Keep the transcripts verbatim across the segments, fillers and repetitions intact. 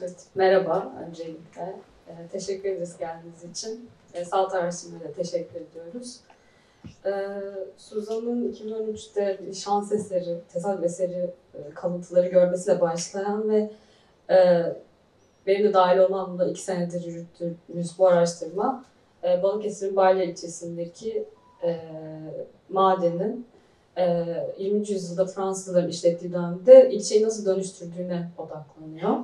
Evet, merhaba öncelikle. Ee, teşekkür ederiz geldiğiniz için. Ee, Salt Araştırma'ya da teşekkür ediyoruz. Ee, Suzan'ın iki bin on üçte bir şans eseri, tesadüf eseri e, kalıntıları görmesiyle başlayan ve e, benim de dahil olan da iki senedir yürüttüğümüz bu araştırma, e, Balıkesir'in Balya ilçesindeki e, madenin e, yirminci yüzyılda Fransızların işlettiği dönemde ilçeyi nasıl dönüştürdüğüne odaklanıyor.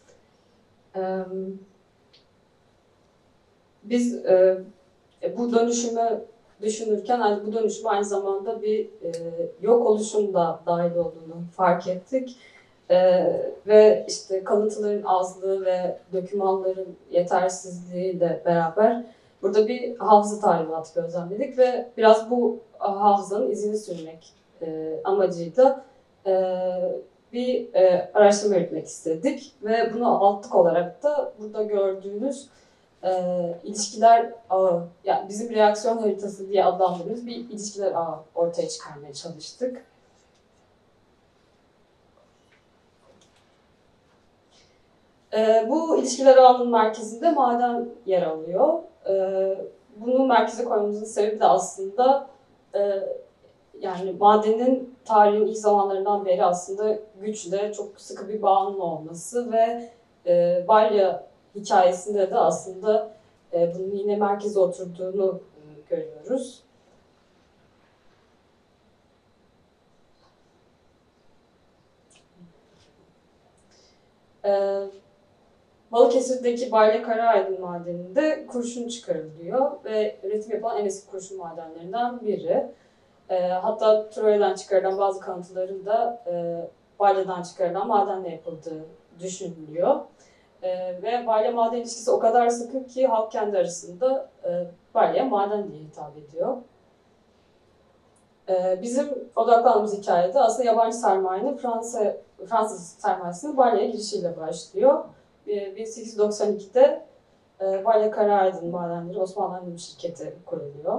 Biz e, bu dönüşümü düşünürken yani bu dönüşüm aynı zamanda bir e, yok oluşum da dahil olduğunu fark ettik. E, ve işte kalıntıların azlığı ve dokümanların yetersizliğiyle beraber burada bir hafıza tahribatı gözlemledik ve biraz bu hafızanın izini sürmek e, amacıyla e, bir e, araştırma yürütmek istedik ve bunu altlık olarak da burada gördüğünüz e, ilişkiler ağı, yani bizim reaksiyon haritası diye adlandırdığımız bir ilişkiler ağı ortaya çıkarmaya çalıştık. E, bu ilişkiler ağının merkezinde maden yer alıyor. E, bunu merkeze koymamızın sebebi de aslında e, yani madenin tarihin ilk zamanlarından beri aslında güçle çok sıkı bir bağının olması ve e, Balya hikayesinde de aslında e, bunun yine merkeze oturduğunu e, görüyoruz. E, Balıkesir'deki Balya Karaydın madeninde kurşun çıkarılıyor ve üretim yapılan en eski kurşun madenlerinden biri. E, hatta Troya'dan çıkarılan bazı kalıntıların da e, Balya'dan çıkarılan madenle yapıldığı düşünülüyor. E, ve Balya maden ilişkisi o kadar sıkı ki halk kendi arasında e, Balya maden diye hitap ediyor. E, bizim odaklandığımız hikayede aslında yabancı sermayenin Fransa, Fransız sermayesinin Balya'ya girişiyle başlıyor. E, bin sekiz yüz doksan ikide e, Balya Karaydın Madenleri Osmanlı Anonim Şirketi kuruluyor.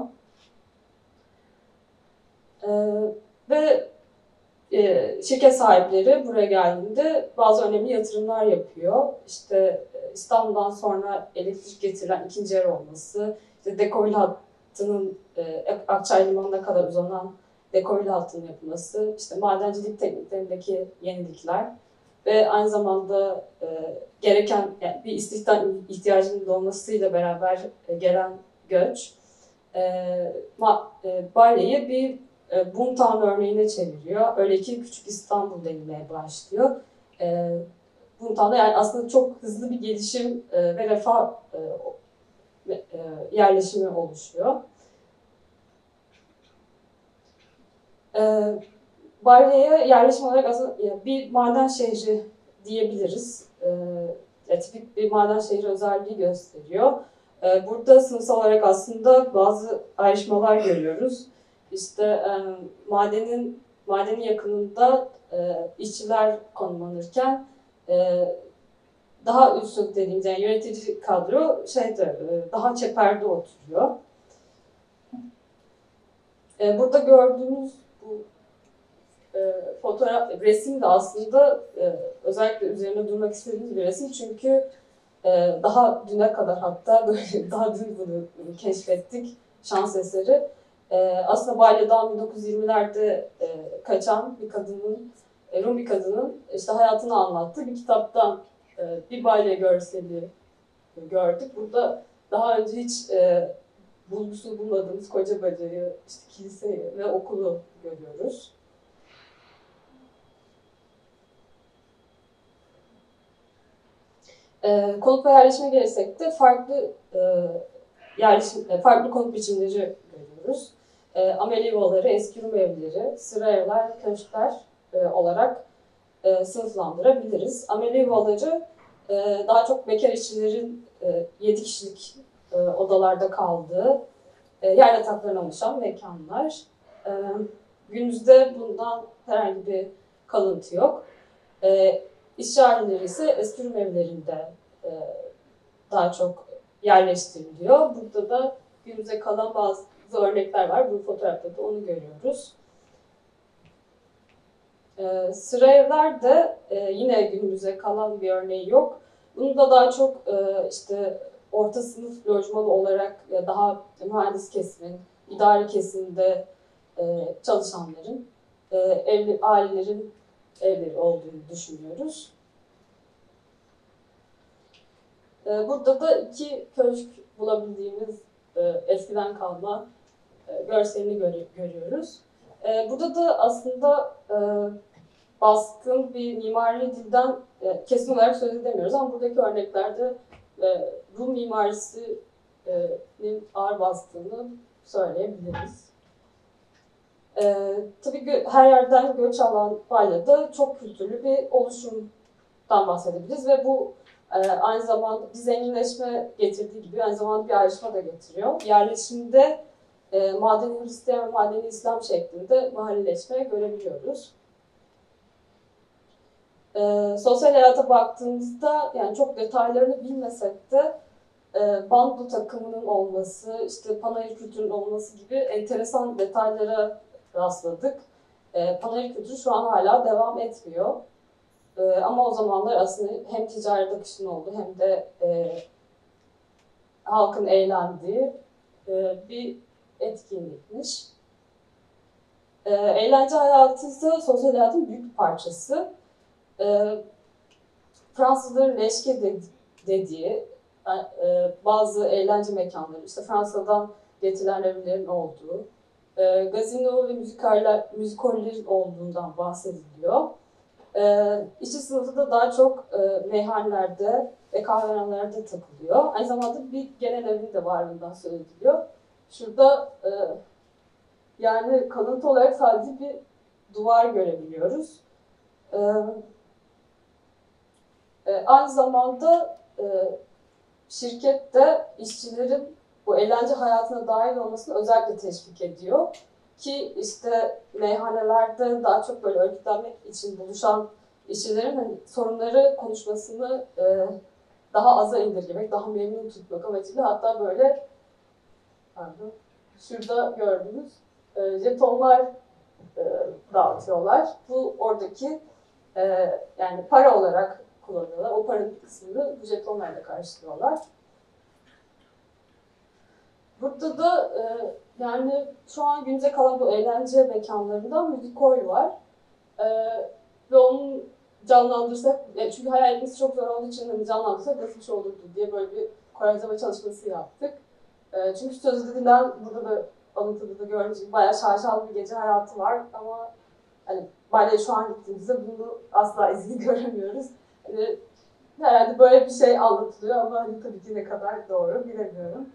Ee, ve e, şirket sahipleri buraya geldiğinde bazı önemli yatırımlar yapıyor. İşte İstanbul'dan sonra elektrik getirilen ikinci yer olması, işte Dekobil hattının e, Akçay Limanı'na kadar uzanan Dekobil hattının yapılması, işte madencilik tekniklerindeki yenilikler ve aynı zamanda e, gereken yani bir istihdam ihtiyacının doğmasıyla beraber e, gelen göç, e, ma, e, Balya'yı bir e, Boomtown örneğine çeviriyor. Öyle ki Küçük İstanbul denilmeye başlıyor. E, Boomtown'da yani aslında çok hızlı bir gelişim e, ve refah e, e, yerleşimi oluşuyor. E, Balya'ya yerleşim olarak aslında bir maden şehri diyebiliriz. E, tipik bir maden şehri özelliği gösteriyor. E, burada sınıfsal olarak aslında bazı ayrışmalar görüyoruz. İşte e, madenin madenin yakınında e, işçiler konumlanırken e, daha üst dediğimiz yani yönetici kadro şeyde e, daha çeperde oturuyor. E, burada gördüğümüz bu e, fotoğraf resim de aslında e, özellikle üzerine durmak istediğimiz bir resim çünkü e, daha düne kadar hatta böyle daha dün bunu keşfettik şans eseri. Ee, aslında Balya'dan bin dokuz yüz yirmilerde e, kaçan bir kadının, e, Rum bir kadının işte hayatını anlattığı bir kitaptan e, bir Balya görseli gördük. Burada daha önce hiç e, bulgusunu bulmadığımız Kocabaca'yı, işte kiliseyi ve okulu görüyoruz. E, konut ve yerleşime gelirsek de farklı e, yerleşim, farklı konut biçimleri görüyoruz. E, amel yuvaları, eski Rum evleri, sıra evler, köşkler e, olarak e, sınıflandırabiliriz. Amel yuvaları e, daha çok bekar işçilerin e, yedi kişilik e, odalarda kaldığı e, yer yataklarına oluşan mekanlar. E, günümüzde bundan herhangi bir kalıntı yok. E, işçi aileleri ise eski Rum evlerinde e, daha çok yerleştiriliyor. Burada da günümüze kalan bazı örnekler var. Bu fotoğrafta da onu görüyoruz. Ee, sıra evler de e, yine günümüze kalan bir örneği yok. Bunu da daha çok e, işte orta sınıf lojmanı olarak ya daha mühendis kesimin, idari kesimde e, çalışanların, e, evli, ailelerin evleri olduğunu düşünüyoruz. E, burada da iki köşk bulabildiğimiz e, eskiden kalma e, görselini gör, görüyoruz. E, burada da aslında e, baskın bir mimari dilden e, kesin olarak söz edemiyoruz ama buradaki örneklerde e, Rum mimarisinin ağır bastığını söyleyebiliriz. E, tabii gö- her yerden göç alan Balya'da çok kültürlü bir oluşumdan bahsedebiliriz ve bu e, aynı zamanda bir zenginleşme getirdiği gibi aynı zamanda bir ayrışma da getiriyor. Yerleşimde e, madeni Hristiyan ve madeni İslam şeklinde mahalleşme görebiliyoruz. E, sosyal hayata baktığımızda yani çok detaylarını bilmesek de e, bando takımının olması, işte panayır kültürünün olması gibi enteresan detaylara rastladık. E, panayır kültürü şu an hala devam etmiyor. E, ama o zamanlar aslında hem ticaret akışının olduğu hem de e, halkın eğlendiği e, bir etkinlikmiş. E, eğlence hayatı ise sosyal hayatın büyük bir parçası. E, Fransızların leşke dediği e, bazı eğlence mekanları, işte Fransa'dan getirilen revilerin olduğu, e, gazino ve müzikaller, müzikollerin olduğundan bahsediliyor. E, işçi sınıfı da daha çok e, meyhanelerde ve kahvehanelerde takılıyor. Aynı zamanda bir genel evin de varlığından söz ediliyor. Şurada e, yani kalıntı olarak sadece bir duvar görebiliyoruz. E, e, aynı zamanda e, şirket de işçilerin bu eğlence hayatına dahil olmasını özellikle teşvik ediyor. Ki işte meyhanelerde daha çok böyle örgütlenmek için buluşan işçilerin hani sorunları konuşmasını e, daha aza indirgemek, daha memnun tutmak amacıyla hatta böyle pardon, şurada gördüğünüz e, jetonlar e, dağıtıyorlar. Bu oradaki e, yani para olarak kullanıyorlar. O paranın bir kısmını bu jetonlarla karşılıyorlar. Burada da e, yani şu an günümüze kalan bu eğlence mekanlarından Müzikoy var. E, ve onu canlandırsak, e, çünkü hayal etmesi çok zor olduğu için hani canlandırsak nasıl bir şey olurdu diye böyle bir koreografi çalışması yaptık. E, çünkü sözde edilen, burada da alıntıda da gördüğünüz gibi bayağı şaşalı bir gece hayatı var ama hani Balya'ya şu an gittiğimizde bunu asla izini göremiyoruz. Hani, herhalde böyle bir şey anlatılıyor ama hani tabii ki ne kadar doğru bilemiyorum.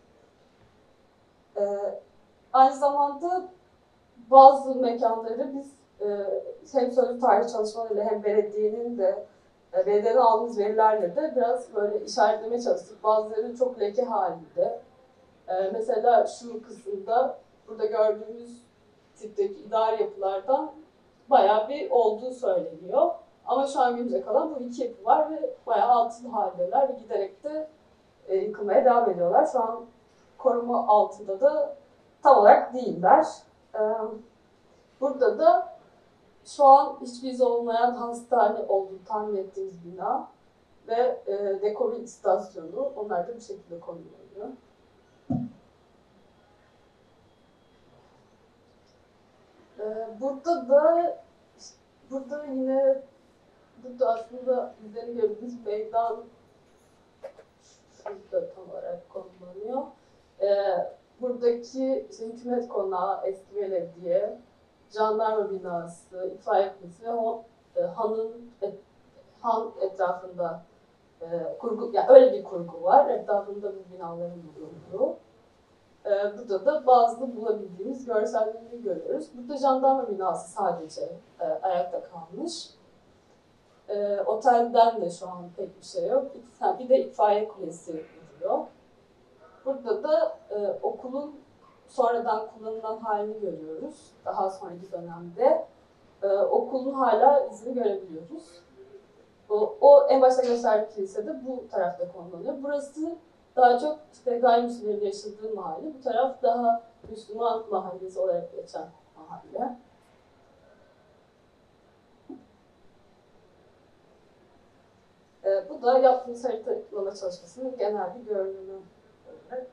Ee, aynı zamanda bazı mekanları biz e, hem sözlü tarih çalışmalarıyla hem belediyenin de e, belediyeden aldığımız verilerle de biraz böyle işaretlemeye çalıştık. Bazıları çok leke halinde. E, mesela şu kısımda burada gördüğümüz tipteki idari yapılardan bayağı bir olduğu söyleniyor. Ama şu an günümüze kalan bu iki yapı var ve bayağı altın haldeler ve giderek de e, yıkılmaya devam ediyorlar. Şu an koruma altında da tam olarak değiller. Ee, burada da şu an hiçbir iz olmayan hastane olduğunu tahmin ettiğimiz bina ve e, Dekobil istasyonu, onlar da bir şekilde konumlanıyor. Ee, burada da burada yine burada aslında bizlerin gördüğümüz meydan şurada tam olarak konumlanıyor. Ee, buradaki işte hükümet konağı, eski belediye, jandarma binası, itfaiye kulesi ve o e, hanın et, han etrafında e, kurgu, yani öyle bir kurgu var. Etrafında bu binaların bulunduğu. E, burada da bazı bulabildiğimiz görselleri görüyoruz. Burada jandarma binası sadece e, ayakta kalmış. E, otelden de şu an pek bir şey yok. Bir de itfaiye kulesi duruyor. Burada da e, okulun sonradan kullanılan halini görüyoruz. Daha sonraki dönemde e, okulun hala izini görebiliyoruz. O, o en başta gösterdiğim kilise de bu tarafta konumlanıyor. Burası daha çok işte gayrimüslimlerin yaşadığı mahalle. Bu taraf daha Müslüman mahallesi olarak geçen mahalle. E, bu da yaptığımız haritalama çalışmasının genel bir görünümü. Evet.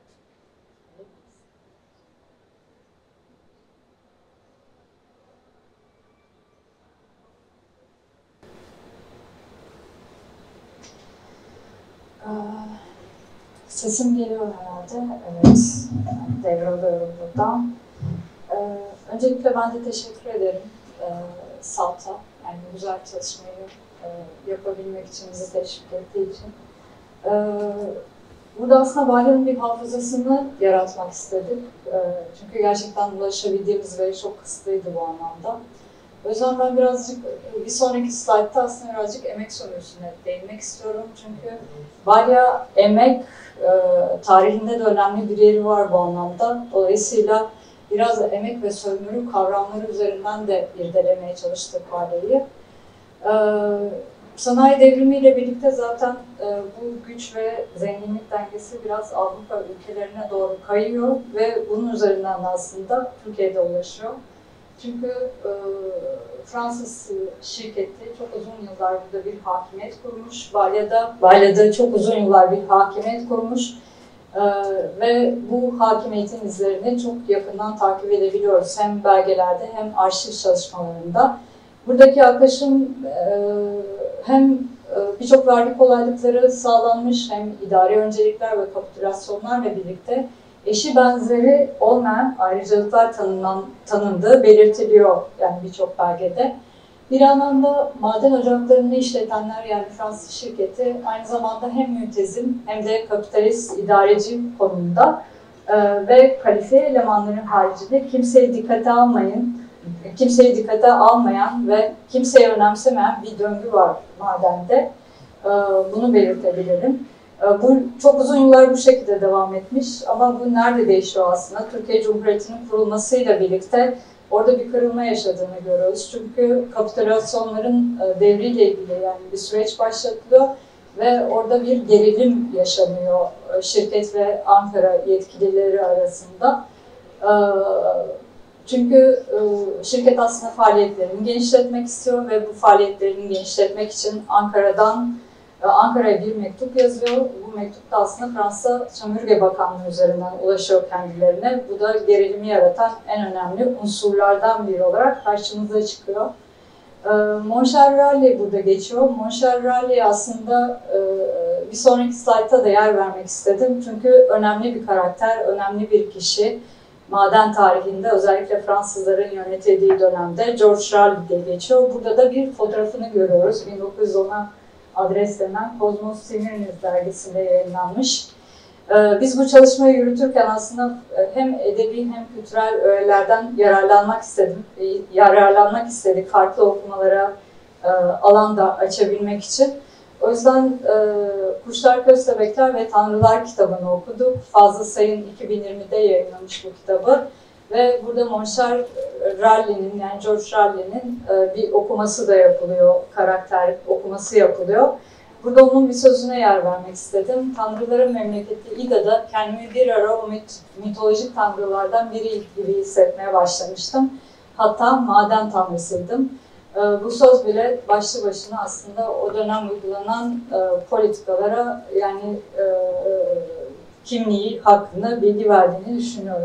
Sesim geliyor herhalde. Evet. Devralıyorum buradan. Ee, öncelikle ben de teşekkür ederim e, SALT'a. Yani bu güzel çalışmayı e, yapabilmek için, bizi teşvik ettiği için. Ee, burada aslında Balya'nın bir hafızasını yaratmak istedik. Ee, çünkü gerçekten ulaşabildiğimiz veri çok kısıtlıydı bu anlamda. O yüzden ben birazcık, bir sonraki slaytta aslında birazcık emek sömürüsüne değinmek istiyorum. Çünkü Balya, emek e, tarihinde de önemli bir yeri var bu anlamda. Dolayısıyla biraz emek ve sömürü kavramları üzerinden de irdelemeye çalıştık Balya'yı. E, sanayi devrimiyle birlikte zaten e, bu güç ve zenginlik dengesi biraz Avrupa ülkelerine doğru kayıyor ve bunun üzerinden aslında Türkiye'de ulaşıyor. Çünkü e, Fransız şirketi çok uzun yıllar burada bir hakimiyet kurmuş. Balya'da, Balya'da çok uzun yıllar bir hakimiyet kurmuş. E, ve bu hakimiyetin izlerini çok yakından takip edebiliyoruz. Hem belgelerde hem arşiv çalışmalarında. Buradaki yaklaşım e, hem e, birçok vergi kolaylıkları sağlanmış, hem idari öncelikler ve kapitülasyonlarla birlikte eşi benzeri olmayan ayrıcalıklar tanınan, tanındığı belirtiliyor yani birçok belgede. Bir anlamda maden ocaklarını işletenler yani Fransız şirketi aynı zamanda hem mültezim hem de kapitalist idareci konumda ee, ve kalifiye elemanların haricinde kimseyi dikkate almayın, kimseyi dikkate almayan ve kimseyi önemsemeyen bir döngü var madende. Ee, bunu belirtebilirim. Bu çok uzun yıllar bu şekilde devam etmiş ama bu nerede değişiyor aslında? Türkiye Cumhuriyeti'nin kurulmasıyla birlikte orada bir kırılma yaşadığını görüyoruz. Çünkü kapitülasyonların devriyle ilgili yani bir süreç başlatılıyor ve orada bir gerilim yaşanıyor şirket ve Ankara yetkilileri arasında. Çünkü şirket aslında faaliyetlerini genişletmek istiyor ve bu faaliyetlerini genişletmek için Ankara'dan Ankara'ya bir mektup yazıyor. Bu mektup da aslında Fransa Sömürge Bakanlığı üzerinden ulaşıyor kendilerine. Bu da gerilimi yaratan en önemli unsurlardan biri olarak karşımıza çıkıyor. Montcherrat burada geçiyor. Montcherrat aslında bir sonraki slaytta da yer vermek istedim. Çünkü önemli bir karakter, önemli bir kişi. Maden tarihinde özellikle Fransızların yönetildiği dönemde George Raleigh diye geçiyor. Burada da bir fotoğrafını görüyoruz. bin dokuz yüz ona adreslenen Kozmos Simirniz dergisinde yayınlanmış. Ee, biz bu çalışmayı yürütürken aslında hem edebi hem kültürel öğelerden yararlanmak istedim. Yararlanmak istedik farklı okumalara e, alan da açabilmek için. O yüzden e, Kuşlar, Köstebekler ve Tanrılar kitabını okuduk. Fazıl Say'ın iki bin yirmide yayınlamış bu kitabı. Ve burada Montcherrat'in yani George Raleigh'nin e, bir okuması da yapılıyor, karakter okuması yapılıyor. Burada onun bir sözüne yer vermek istedim. Tanrıların memleketi İda'da kendimi bir ara o mit, mitolojik tanrılardan biri gibi hissetmeye başlamıştım. Hatta maden tanrısıydım. E, bu söz bile başlı başına aslında o dönem uygulanan e, politikalara yani e, kimliği hakkında bilgi verdiğini düşünüyorum.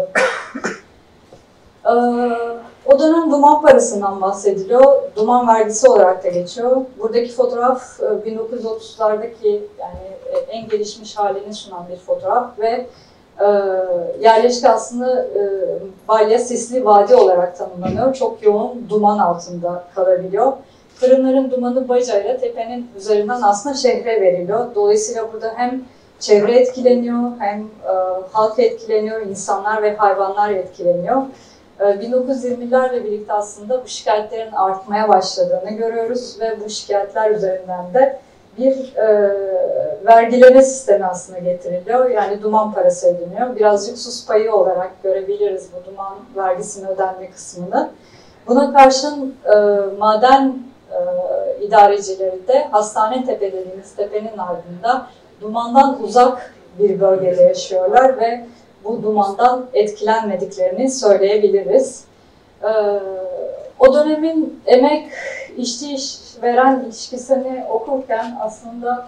O dönem duman parasından bahsediliyor. Duman vergisi olarak da geçiyor. Buradaki fotoğraf bin dokuz yüz otuzlardaki yani en gelişmiş halini sunan bir fotoğraf ve yerleşke aslında Balya Sisli Vadi olarak tanımlanıyor. Çok yoğun duman altında kalabiliyor. Fırınların dumanı bacayla tepenin üzerinden aslında şehre veriliyor. Dolayısıyla burada hem çevre etkileniyor hem halk etkileniyor, insanlar ve hayvanlar etkileniyor. bin dokuz yüz yirmilerle birlikte aslında bu şikayetlerin artmaya başladığını görüyoruz ve bu şikayetler üzerinden de bir e, vergileme sistemi aslında getiriliyor. Yani duman parası ödeniyor. Birazcık sus payı olarak görebiliriz bu duman vergisinin ödenme kısmını. Buna karşın e, maden e, idarecileri de Hastanetepe dediğimiz tepenin ardında dumandan uzak bir bölgede yaşıyorlar ve bu dumandan etkilenmediklerini söyleyebiliriz. Ee, o dönemin emek, işçi iş veren ilişkisini okurken aslında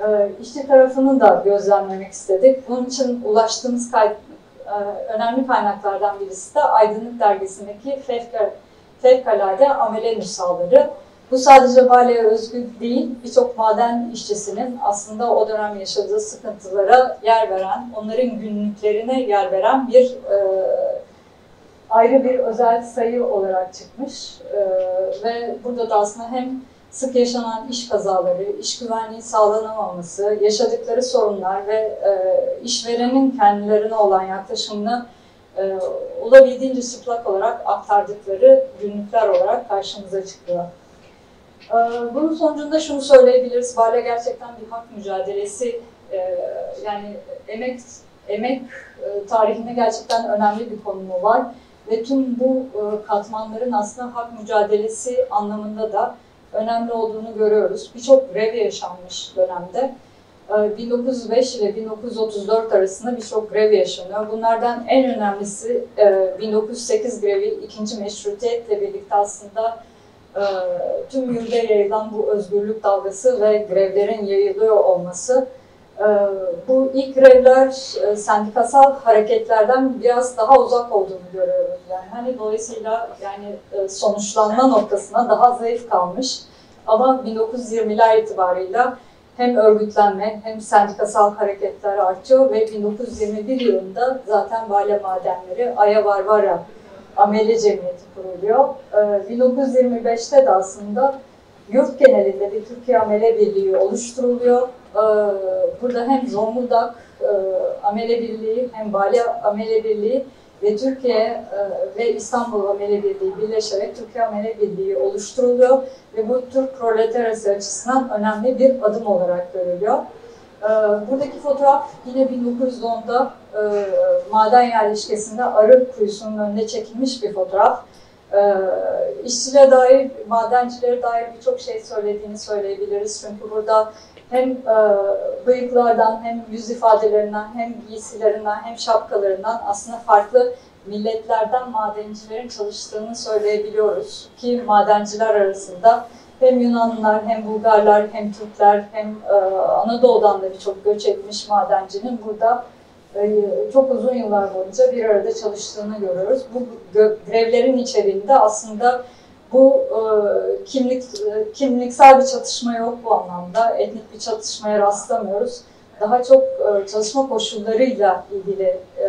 İşçi tarafını da gözlemlemek istedik. Bunun için ulaştığımız kay önemli kaynaklardan birisi de Aydınlık Dergisi'ndeki fevkalade amele nüshaları. Bu sadece Bale'ye özgü değil, birçok maden işçisinin aslında o dönem yaşadığı sıkıntılara yer veren, onların günlüklerine yer veren bir e, ayrı bir özel sayı olarak çıkmış. E, ve burada da aslında hem sık yaşanan iş kazaları, iş güvenliği sağlanamaması, yaşadıkları sorunlar ve e, işverenin kendilerine olan yaklaşımını e, olabildiğince çıplak olarak aktardıkları günlükler olarak karşımıza çıkıyor. E, bunun sonucunda şunu söyleyebiliriz, Bale gerçekten bir hak mücadelesi, e, yani emek, emek e, tarihinde gerçekten önemli bir konumu var ve tüm bu e, katmanların aslında hak mücadelesi anlamında da önemli olduğunu görüyoruz. Birçok grev yaşanmış dönemde. bin dokuz yüz beş ile bin dokuz yüz otuz dört arasında birçok grev yaşanıyor. Bunlardan en önemlisi bin dokuz yüz sekiz grevi, ikinci meşrutiyetle birlikte aslında tüm yurda yayılan bu özgürlük dalgası ve grevlerin yayılıyor olması. Bu ilk grevler sendikasal hareketlerden biraz daha uzak olduğunu görüyoruz. Yani hani dolayısıyla yani sonuçlanma noktasına daha zayıf kalmış. Ama bin dokuz yüz yirmiler itibarıyla hem örgütlenme hem sendikasal hareketler artıyor ve bin dokuz yüz yirmi bir yılında zaten Bale Madenleri Aya Varvara Amele Cemiyeti kuruluyor. bin dokuz yüz yirmi beşte de aslında yurt genelinde bir Türkiye Amele Birliği oluşturuluyor. Burada hem Zonguldak Amele Birliği hem Bale Amele Birliği ve Türkiye ve İstanbul Amele Birliği birleşerek Türkiye Amele Birliği oluşturuluyor ve bu Türk proletarası açısından önemli bir adım olarak görülüyor. Buradaki fotoğraf yine bin dokuz yüz onda maden yerleşkesinde arı kuyusunun önünde çekilmiş bir fotoğraf. İşçilere dair, madencilere dair birçok şey söylediğini söyleyebiliriz. Çünkü burada hem e, bıyıklardan, hem yüz ifadelerinden, hem giysilerinden, hem şapkalarından aslında farklı milletlerden madencilerin çalıştığını söyleyebiliyoruz. Ki madenciler arasında hem Yunanlılar, hem Bulgarlar, hem Türkler, hem e, Anadolu'dan da birçok göç etmiş madencinin burada e, çok uzun yıllar boyunca bir arada çalıştığını görüyoruz. Bu grevlerin içeriğinde aslında bu e, kimlik e, kimliksel bir çatışma yok bu anlamda. Etnik bir çatışmaya rastlamıyoruz. Daha çok e, çalışma koşullarıyla ilgili e,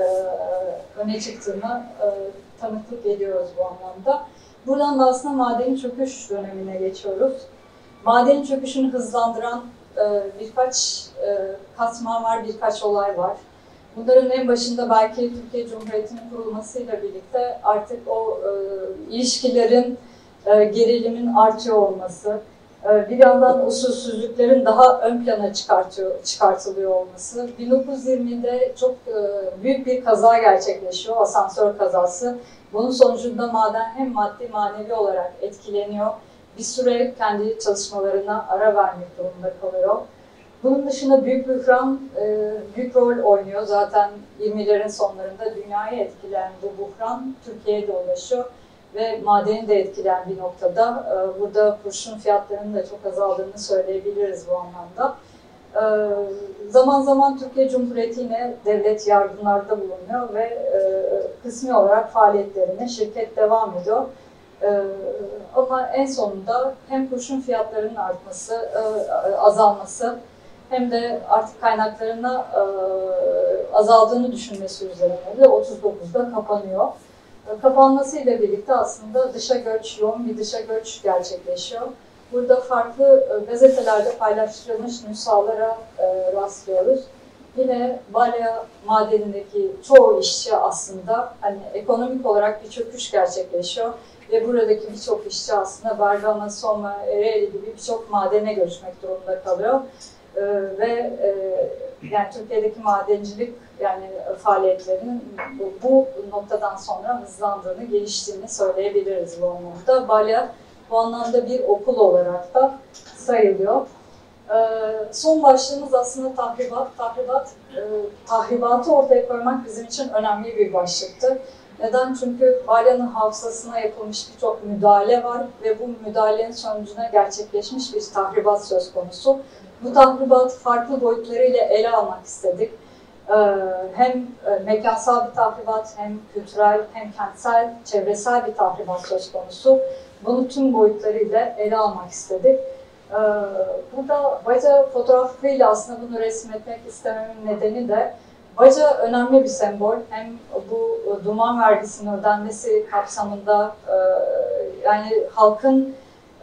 öne çıktığını e, tanıklık ediyoruz bu anlamda. Buradan da aslında madenin çöküş dönemine geçiyoruz. Madenin çöküşünü hızlandıran e, birkaç e, katman var, birkaç olay var. Bunların en başında belki Türkiye Cumhuriyeti'nin kurulmasıyla birlikte artık o e, ilişkilerin, e, gerilimin artıyor olması, e, bir yandan usulsüzlüklerin daha ön plana çıkartıyor, çıkartılıyor olması. bin dokuz yüz yirmide çok e, büyük bir kaza gerçekleşiyor, asansör kazası. Bunun sonucunda maden hem maddi manevi olarak etkileniyor, bir süre kendi çalışmalarına ara vermek durumunda kalıyor. Bunun dışında büyük buhran e, büyük rol oynuyor. Zaten yirmilerin sonlarında dünyayı etkileyen bu buhran Türkiye'ye de ulaşıyor ve madeni de etkileyen bir noktada. E, burada kurşun fiyatlarının da çok azaldığını söyleyebiliriz bu anlamda. E, zaman zaman Türkiye Cumhuriyeti yine devlet yardımlarda bulunuyor ve e, kısmi olarak faaliyetlerine şirket devam ediyor. Ee, ama en sonunda hem kurşun fiyatlarının artması, e, azalması hem de artık kaynaklarına e, azaldığını düşünmesi üzerine de otuz dokuzda kapanıyor. E, kapanmasıyla birlikte aslında dışa göç, yoğun bir dışa göç gerçekleşiyor. Burada farklı e, gazetelerde paylaştırılmış nüshalara e, rastlıyoruz. Yine Balya madenindeki çoğu işçi aslında hani ekonomik olarak bir çöküş gerçekleşiyor. Ve buradaki birçok işçi aslında Bergama, Soma, Ereğli gibi birçok madene göçmek durumunda kalıyor. Ee, ve e, yani Türkiye'deki madencilik yani faaliyetlerinin bu, bu noktadan sonra hızlandığını, geliştiğini söyleyebiliriz bu anlamda. Balya bu anlamda bir okul olarak da sayılıyor. Ee, son başlığımız aslında tahribat. Tahribat, e, tahribatı ortaya koymak bizim için önemli bir başlıktı. Neden? Çünkü Balya'nın hafızasına yapılmış birçok müdahale var ve bu müdahalenin sonucunda gerçekleşmiş bir tahribat söz konusu. Bu tahribatı farklı boyutlarıyla ele almak istedik. Hem mekansal bir tahribat, hem kültürel, hem kentsel, çevresel bir tahribat söz konusu. Bunu tüm boyutlarıyla ele almak istedik. Burada Baca fotoğrafıyla aslında bunu resmetmek istememin nedeni de Baca önemli bir sembol. Hem bu duman vergisinin ödenmesi kapsamında yani halkın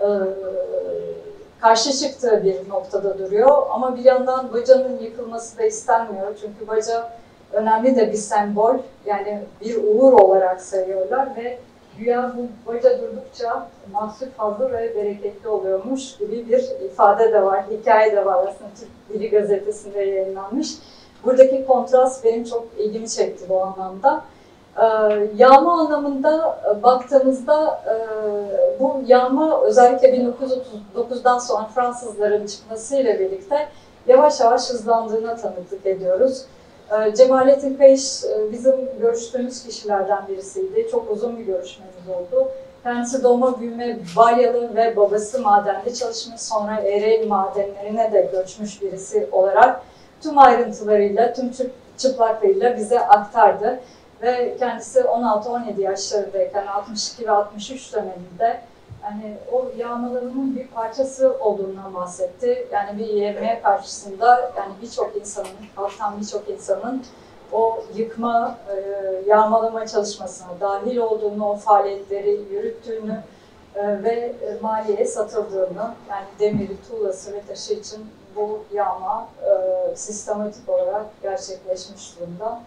karşı çıktığı bir noktada duruyor. Ama bir yandan Baca'nın yıkılması da istenmiyor. Çünkü Baca önemli de bir sembol. Yani bir uğur olarak sayıyorlar ve güya bu Baca durdukça mahsul fazla ve bereketli oluyormuş gibi bir ifade de var, hikaye de var aslında Türk Dili Gazetesi'nde yayınlanmış. Buradaki kontrast benim çok ilgimi çekti bu anlamda. Ee, yağma anlamında baktığımızda e, bu yağma özellikle bin dokuz yüz otuz dokuzdan sonra Fransızların çıkmasıyla birlikte yavaş yavaş hızlandığına tanıklık ediyoruz. Ee, Cemalettin Kayış e, bizim görüştüğümüz kişilerden birisiydi. Çok uzun bir görüşmemiz oldu. Kendisi doğma büyüme Balyalı ve babası madende çalışmış, sonra Ereğli madenlerine de göçmüş birisi olarak tüm ayrıntılarıyla, tüm çıplaklığıyla bize aktardı. Ve kendisi on altı on yedi yaşlarındayken altmış iki ve altmış üç döneminde yani o yağmalarının bir parçası olduğundan bahsetti. Yani bir Y M H karşısında yani birçok insanın, halktan birçok insanın o yıkma, e, yağmalama çalışmasına dahil olduğunu, o faaliyetleri yürüttüğünü e, ve maliyeye satıldığını, yani demiri, tuğlası ve taşı için bu yağma e, sistematik olarak gerçekleşmiş durumda.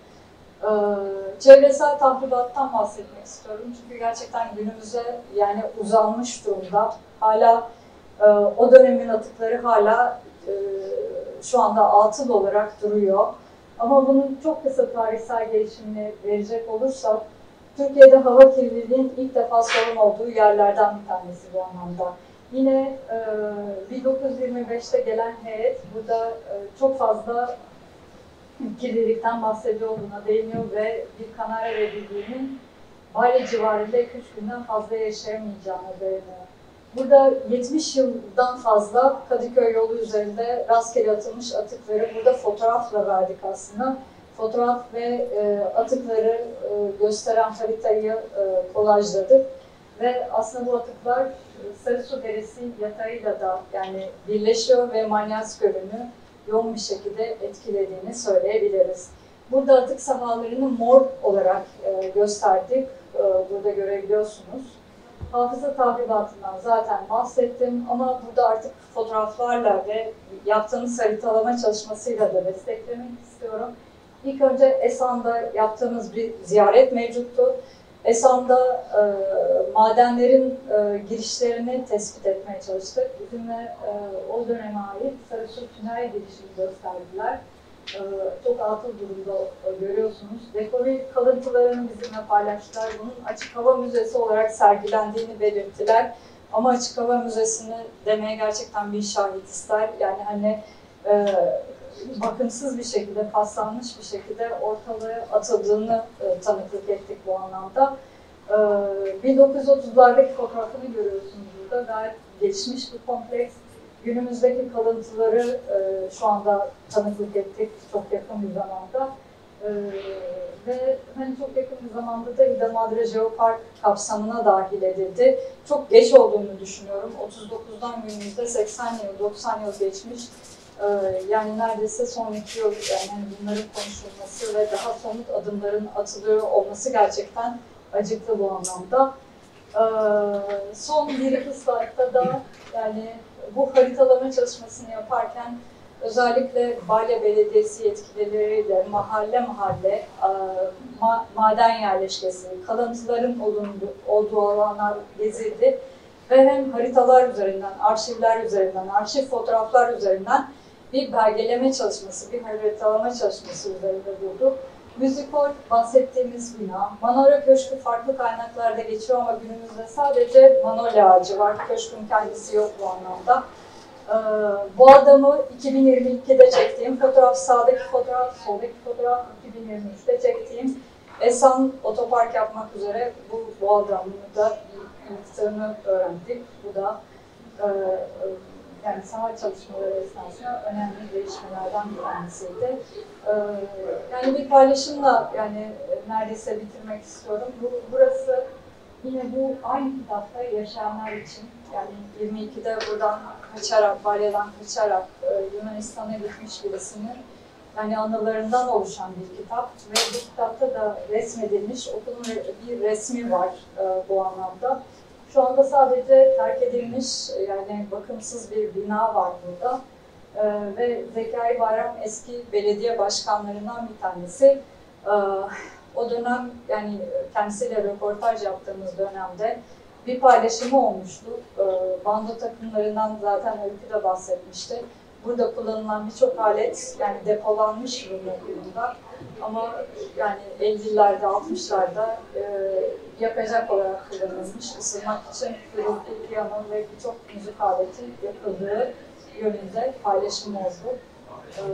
Ee, çevresel tahribattan bahsetmek istiyorum çünkü gerçekten günümüze yani uzanmış durumda. Hala e, o dönemin atıkları hala e, şu anda atıl olarak duruyor. Ama bunun çok kısa tarihsel gelişimini verecek olursak, Türkiye'de hava kirliliğinin ilk defa sorun olduğu yerlerden bir tanesi bu anlamda. Yine e, bin dokuz yüz yirmi beşte gelen heyet burada e, çok fazla kirlilikten bahsediyor, buna değiniyor ve bir karar verildiğinin Bali civarında iki üç günden fazla yaşayamayacağına dayanıyor. Burada yetmiş yıldan fazla Kadıköy yolu üzerinde rastgele atılmış atıkları burada fotoğrafla verdik aslında. Fotoğraf ve e, atıkları e, gösteren haritayı e, kolajladık ve aslında bu atıklar Sarısu Deresi yatağıyla da yani birleşiyor ve Manyas Gölü'nü yoğun bir şekilde etkilediğini söyleyebiliriz. Burada atık sahalarını mor olarak e, gösterdik. E, burada görebiliyorsunuz. Hafıza tahribatından zaten bahsettim ama burada artık fotoğraflarla ve yaptığımız haritalama çalışmasıyla da desteklemek istiyorum. İlk önce Esan'da yaptığımız bir ziyaret mevcuttu. Esan'da e, madenlerin e, girişlerini tespit etmeye çalıştık. Bizimle e, o döneme ait Sarısu Tünel girişini gösterdiler. E, çok atıl durumda e, görüyorsunuz. Dekori kalıntılarını bizimle paylaştılar. Bunun açık hava müzesi olarak sergilendiğini belirttiler. Ama açık hava müzesini demeye gerçekten bir şahit ister. Yani hani e, bakımsız bir şekilde, paslanmış bir şekilde ortalığa atıldığını e, tanıklık ettik bu anlamda. E, bin dokuz yüz otuzlardaki fotoğrafını görüyorsunuz burada. Gayet gelişmiş bir kompleks. Günümüzdeki kalıntıları e, şu anda tanıklık ettik çok yakın bir zamanda. E, ve hani çok yakın bir zamanda da İdamadre Jeopark kapsamına dahil edildi. Çok geç olduğunu düşünüyorum. otuz dokuzdan günümüzde seksen yıl, doksan yıl geçmiş. Yani neredeyse son iki yıl yani bunların konuşulması ve daha somut adımların atılıyor olması gerçekten acıklı bu anlamda. Son bir iki slaytta da yani bu haritalama çalışmasını yaparken özellikle Balya Belediyesi yetkilileriyle mahalle mahalle ma maden yerleşkesi, kalıntıların olunduğu, olduğu alanlar gezildi ve hem haritalar üzerinden, arşivler üzerinden, arşiv fotoğraflar üzerinden bir belgeleme çalışması, bir haritalama çalışması üzerinde durdu. Müzikol bahsettiğimiz bina, Manolya Köşkü farklı kaynaklarda geçiyor ama günümüzde sadece Manolya ağacı var. Köşkün kendisi yok bu anlamda. Ee, bu adamı iki bin yirmi ikide çektiğim fotoğraf, sağdaki fotoğraf, soldaki fotoğraf iki bin yirmi üçte çektiğim Esan otopark yapmak üzere bu, bu adamı da yıktığını öğrendik. Bu da e, yani saha çalışmaları esnasında önemli gelişmelerden bir tanesiydi. Ee, yani bir paylaşımla yani neredeyse bitirmek istiyorum. Bu, burası yine bu aynı kitapta yaşayanlar için, yani yirmi ikide buradan kaçarak, Balya'dan kaçarak e, Yunanistan'a gitmiş birisinin yani anılarından oluşan bir kitap ve bu kitapta da resmedilmiş, okulun bir resmi var e, bu anlamda. Şu anda sadece terk edilmiş, yani bakımsız bir bina var burada. Ee, ve Zekai Bayram eski belediye başkanlarından bir tanesi. Ee, o dönem, yani kendisiyle röportaj yaptığımız dönemde bir paylaşımı olmuştu. Ee, bando takımlarından zaten Öykü de bahsetmişti. Burada kullanılan birçok alet yani depolanmış Rum okulunda. Ama yani ellilerde, altmışlarda e, yakacak olarak kullanılmış, ısınmak için flütü, piyano ve birçok müzik aleti yapıldığı yönünde paylaşım oldu. Ee,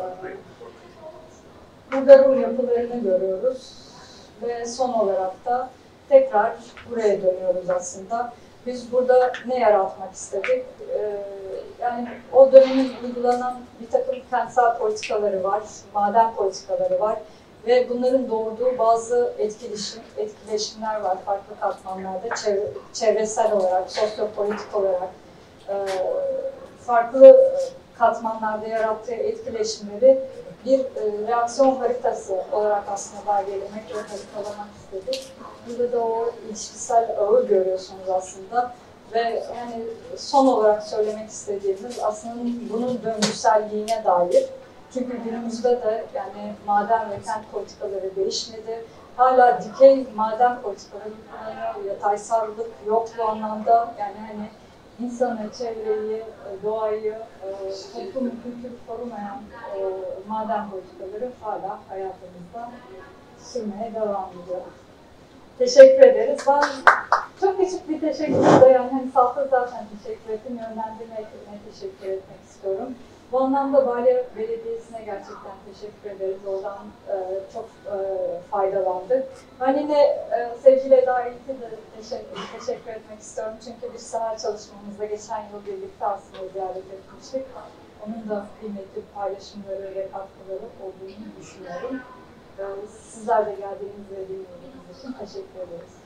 burada Rum yapılarını görüyoruz ve son olarak da tekrar buraya dönüyoruz aslında. Biz burada ne yaratmak istedik? Ee, yani o dönemin uygulanan bir takım kentsel politikaları var, maden politikaları var ve bunların doğurduğu bazı etkileşim, etkileşimler var farklı katmanlarda, çevre, çevresel olarak, sosyopolitik olarak e, farklı katmanlarda yarattığı etkileşimleri bir e, reaksiyon haritası olarak aslında belgelemek ve haritalamak istedik. Burada da o ilişkisel ağı görüyorsunuz aslında ve yani son olarak söylemek istediğimiz aslında bunun döngüselliğine dair. Çünkü günümüzde de yani maden ve kent politikaları değişmedi. Hala dikey maden politikaları kullanıyor, yataysallık yok bu anlamda. Yani hani insanı, çevreyi, doğayı, toplumu, kültürü korumayan maden politikaları hala hayatımızda sürmeye devam ediyor. Teşekkür ederiz. Ben çok küçük bir teşekkür de yani hani Safra zaten teşekkür ettim, yönlendirme ekibine teşekkür etmek istiyorum. Bu anlamda Balya Belediyesi'ne gerçekten teşekkür ederiz. Oradan e, çok e, faydalandık. Ben yine e, sevgili Eda İlk'e de teşekkür, teşekkür etmek istiyorum. Çünkü biz saha çalışmamızda geçen yıl birlikte aslında ziyaret etmiştik. Onun da kıymetli paylaşımları ve katkıları olduğunu düşünüyorum. E, sizler de geldiğiniz ve dinlediğiniz için teşekkür ederiz.